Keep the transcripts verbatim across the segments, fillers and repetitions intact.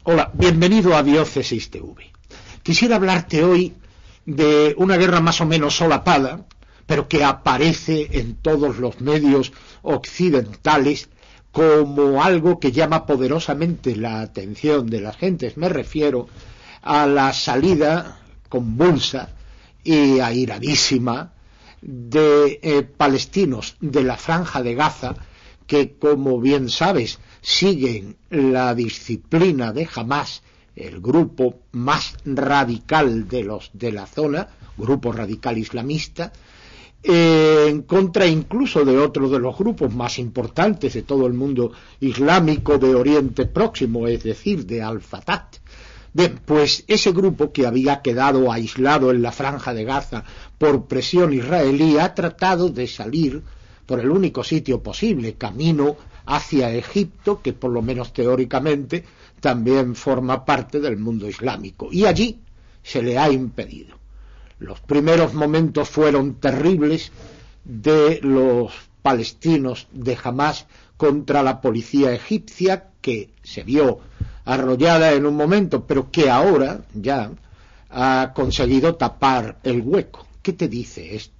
Hola, bienvenido a Diócesis T V. Quisiera hablarte hoy de una guerra más o menos solapada, pero que aparece en todos los medios occidentales como algo que llama poderosamente la atención de las gentes. Me refiero a la salida convulsa y airadísima de eh, palestinos de la Franja de Gaza que, como bien sabes, siguen la disciplina de Hamás, el grupo más radical de los de la zona, grupo radical islamista, eh, en contra incluso de otro de los grupos más importantes de todo el mundo islámico de Oriente Próximo, es decir, de Al-Fatah. Bien, pues ese grupo, que había quedado aislado en la Franja de Gaza por presión israelí, ha tratado de salir por el único sitio posible, camino hacia Egipto, que por lo menos teóricamente también forma parte del mundo islámico, y allí se le ha impedido. Los primeros momentos fueron terribles de los palestinos de Hamás contra la policía egipcia, que se vio arrollada en un momento, pero que ahora ya ha conseguido tapar el hueco. ¿Qué te dice esto?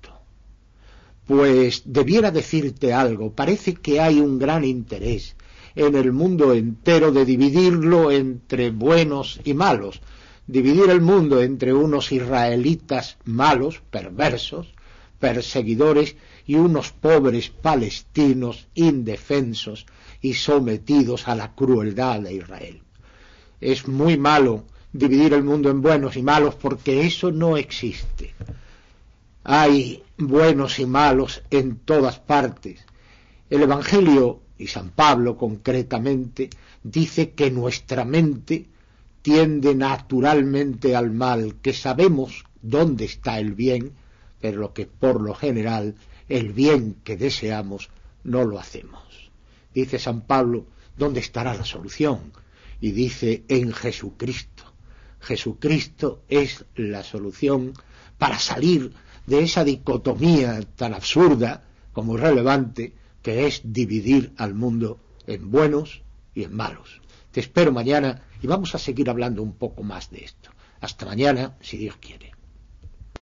Pues debiera decirte algo. Parece que hay un gran interés en el mundo entero de dividirlo entre buenos y malos, dividir el mundo entre unos israelitas malos, perversos, perseguidores, y unos pobres palestinos indefensos y sometidos a la crueldad de Israel. Es muy malo dividir el mundo en buenos y malos, porque eso no existe. Hay buenos y malos en todas partes. El Evangelio, y San Pablo concretamente, dice que nuestra mente tiende naturalmente al mal, que sabemos dónde está el bien, pero que por lo general el bien que deseamos no lo hacemos. Dice San Pablo, ¿dónde estará la solución? Y dice, en Jesucristo. Jesucristo es la solución para salir de esa dicotomía tan absurda como irrelevante que es dividir al mundo en buenos y en malos. Te espero mañana y vamos a seguir hablando un poco más de esto. Hasta mañana, si Dios quiere.